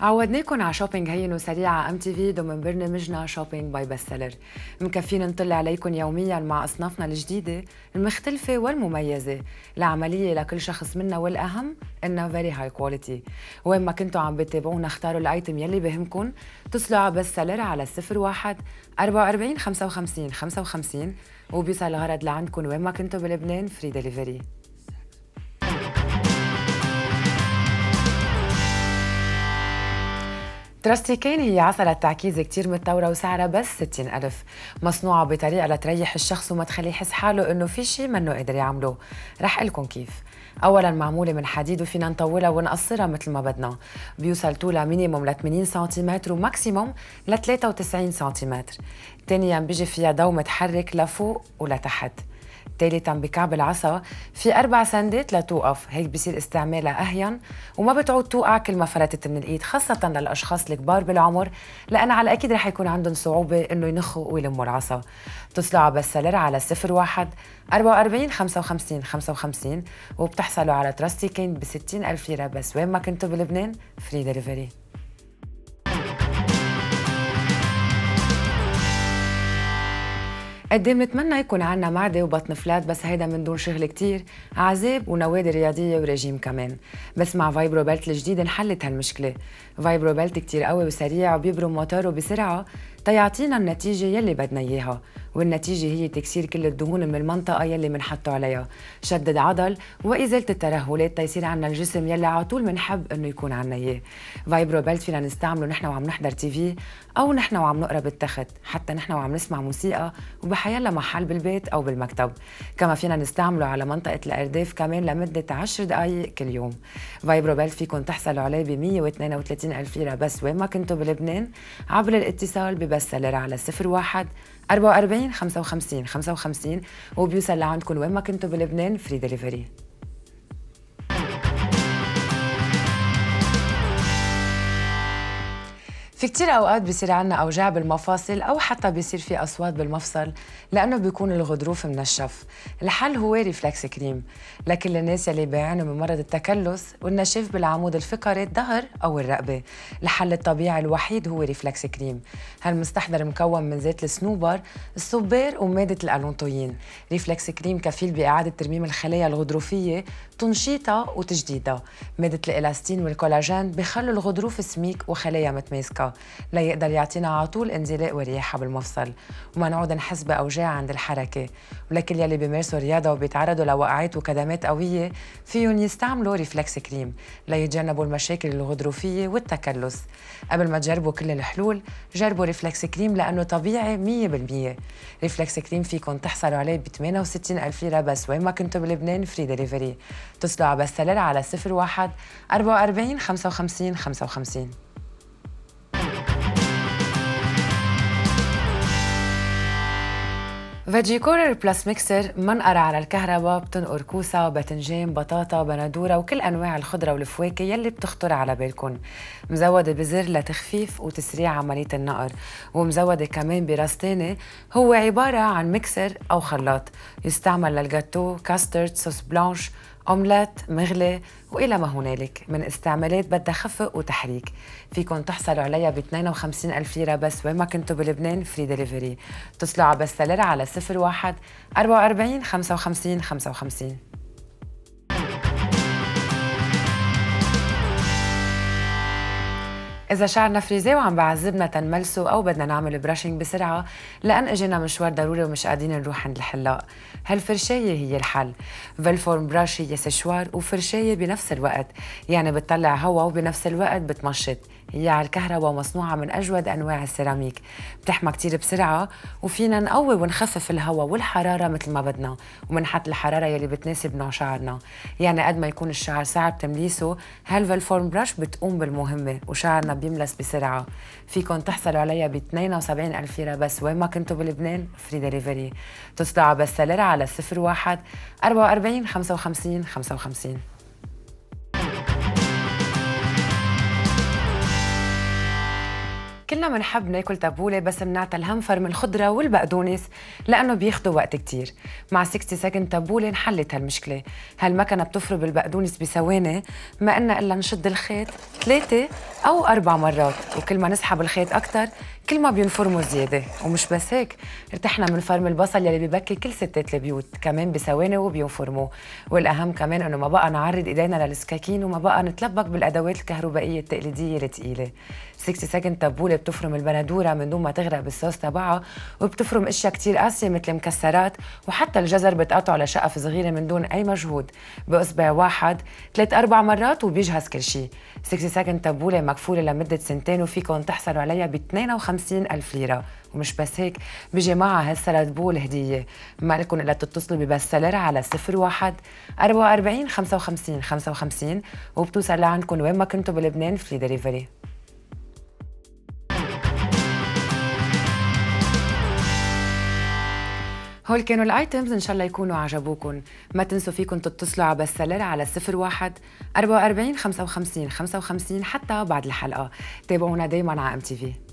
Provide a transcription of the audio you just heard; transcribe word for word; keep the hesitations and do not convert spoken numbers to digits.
عودناكم على شوبينج هين وسريع على ام تي في ضمن برنامجنا شوبينج باي بست سيلر. مكفينا نطلع عليكم يوميا مع اصنافنا الجديده المختلفه والمميزه، العمليه لكل شخص منا والاهم انها فيري هاي كواليتي. وين ما كنتوا عم بتتابعونا اختاروا الايتم يلي بهمكم، اتصلوا على بست سيلر على صفر واحد أربعة وأربعين خمسة وخمسين خمسة وخمسين وبيوصل الغرض لعندكم وين ما كنتوا بلبنان فري دليفري. تراستي كين هي عسلة تعكيز كتير متطورة وسعرها بس ستين ألف، مصنوعة بطريقة لتريح الشخص وما تخليه يحس حاله إنه في شي منه قادر يعمله. رح قلكن كيف. أولاً معمولة من حديد وفينا نطولها ونقصرها مثل ما بدنا، بيوصل طولها مينيموم ل ثمانين سنتيمتر وماكسيموم ل ثلاثة وتسعين سنتيمتر. ثانياً بيجي فيها ضو متحرك لفوق ولتحت. ثالثاً بكعب العصا في أربع سندات لتوقف، هيك بصير استعمالها أهين وما بتعود توقع كل ما فلتت من الإيد، خاصة للأشخاص الكبار بالعمر لأن على أكيد رح يكون عندهم صعوبة إنه ينخوا ويلموا العصا. اتصلوا على بست سيلر على صفر واحد أربعة وأربعين خمسة وخمسين خمسة وخمسين وبتحصلوا على تراستي كين ب ستين ألف ليرة بس وين ما كنتوا بلبنان فري دليفري. قد ايه بنتمنى يكون عنا معدة وبطن فلات، بس هيدا من دون شغل كتير، عذاب ونوادي رياضية ورجيم كمان. بس مع فايبرو بيلت الجديد انحلت هالمشكلة. فايبرو بيلت كتير قوي وسريع وبيبرم موتوره بسرعة تيعطينا النتيجة يلي بدنا إياها، والنتيجة هي تكسير كل الدهون من المنطقة يلي منحطه عليها، شدد عضل وإزالة الترهلات تيصير عنا الجسم يلي على طول منحب إنه يكون عنا إياه. فايبرو بيلت فينا نستعمله نحن وعم نحضر تي في أو نحن وعم نقرا بالتخت، حتى نحن وعم نسمع موسيقى وبحيلا محل بالبيت أو بالمكتب. كما فينا نستعمله على منطقة الأرداف كمان لمدة عشر دقايق كل يوم. فايبرو بيلت فيكم تحصلوا عليه ب مية واثنين وثلاثين ألف ليرة بس وين ما كنتوا بلبنان عبر الاتصال ببست سيلر على صفر واحد أربعة وأربعين خمسة وخمسين خمسة وخمسين وبيوصل لعندكم وين ما كنتوا بلبنان فري دليفري. في كتير أوقات بيصير عنا أوجاع بالمفاصل أو حتى بيصير في أصوات بالمفصل لأنه بيكون الغضروف منشف. الحل هو ريفلكس كريم لكل الناس يلي بيعانوا من مرض التكلس والنشاف بالعمود الفقري الظهر أو الرقبة. الحل الطبيعي الوحيد هو ريفلكس كريم. هالمستحضر مكون من زيت الصنوبر، الصبار ومادة الألونتوين. ريفلكس كريم كفيل بإعادة ترميم الخلايا الغضروفية، تنشيطها وتجديدها. مادة الإلاستين والكولاجين بخلوا الغضروف سميك وخلايا متماسكة ليقدر يعطينا على طول انزلاق ورياحة بالمفصل وما نعود نحس بأوجاع عند الحركة. ولكل يلي بيمارسوا رياضة وبيتعرضوا لوقعات وكدمات قوية فيهم يستعملوا ريفلكس كريم ليتجنبوا المشاكل الغضروفية والتكلس. قبل ما تجربوا كل الحلول جربوا ريفلكس كريم لأنه طبيعي مية بالمية. ريفلكس كريم فيكم تحصلوا عليه ب ثمانية وستين ألف ليرة بس وين ما كنتوا بلبنان فري دليفري. اتصلوا على بست سيلر على صفر واحد أربعة وأربعين خمسة وخمسين خمسة وخمسين. فيجي كورر بلس ميكسر منقرة على الكهرباء، بتنقر كوسة، باذنجان، بطاطا، بندورة وكل أنواع الخضرة والفواكه يلي بتخطر على بالكم. مزودة بزر لتخفيف وتسريع عملية النقر، ومزودة كمان براس تاني هو عبارة عن ميكسر أو خلاط يستعمل للجاتو، كاسترد، صوص بلانش، أومليت، مغلي وإلى ما هنالك من استعمالات بدها خفق وتحريك. فيكن تحصلوا عليها ب اثنين وخمسين ألف ليرة بس وين ما كنتوا بلبنان فري دليفري. اتصلوا على بست سيلر على صفر واحد أربعة وأربعين خمسة وخمسين خمسة وخمسين. إذا شعرنا فريزي وعم بعذبنا تنملسه أو بدنا نعمل براشنج بسرعة لأن إجينا مشوار ضروري ومش قادرين نروح عند الحلاق، هالفرشاية هي الحل. فيلفورم براش هي سشوار وفرشاية بنفس الوقت، يعني بتطلع هوا وبنفس الوقت بتمشط. هي على الكهرباء ومصنوعة من أجود أنواع السيراميك، بتحمى كتير بسرعة وفينا نقوي ونخفف الهوا والحرارة مثل ما بدنا ومنحط الحرارة يلي بتناسب نوع شعرنا. يعني قد ما يكون الشعر صعب تمليسه هالفيلفورم براش بتقوم بالمهمة وشعرنا بيملس بسرعة. فيكن تحصلوا عليها ب اثنين وسبعين ألف ليرة بس وين ما كنتوا بلبنان فري دليفري. اتصلوا على بست سيلر على صفر واحد أربعة وأربعين خمسة وخمسين خمسة وخمسين. كلنا منحب ناكل تبولة بس منعطى الهم فرم الخضرة والبقدونس لأنه بياخدوا وقت كتير. مع ستين سكند تبولة انحلت هالمشكلة. هالمكنة بتفرم البقدونس بثواني، ما إلنا إلا نشد الخيط ثلاثة أو أربع مرات، وكل ما نسحب الخيط أكتر كل ما بينفرموا زيادة. ومش بس هيك، ارتحنا من فرم البصل يلي ببكي كل ستات البيوت كمان بثواني وبينفرموا. والأهم كمان إنه ما بقى نعرض إيدينا للسكاكين وما بقى نتلبك بالأدوات الكهربائية التقليدية الثقيلة. ستين سكند تبولة بتفرم البندورة من دون ما تغرق بالصوص تبعها، وبتفرم اشياء كتير قاسية مثل مكسرات، وحتى الجزر بتقطعه لشقف صغيرة من دون أي مجهود بإصبع واحد ثلاث أربع مرات وبيجهز كل شيء. ستين سكند تبولة مكفولة لمدة سنتين وفيكم تحصلوا عليها ب اثنين وخمسين ألف ليرة. ومش بس هيك، بيجي معها هالسلد بول هدية. ما لكم إلا تتصلوا ببستسيلر على صفر واحد أربعة وأربعين خمسة وخمسين خمسة وخمسين وبتوصل لعندكم وين ما كنتوا بلبنان فري دليفري. هول كانوا الايتمز، ان شاء الله يكونوا عجبوكم. ما تنسوا فيكم تتصلوا على بستسيلر على صفر واحد أربعة وأربعين خمسة وخمسين خمسة وخمسين حتى بعد الحلقة. تابعونا دايما على ام تي في.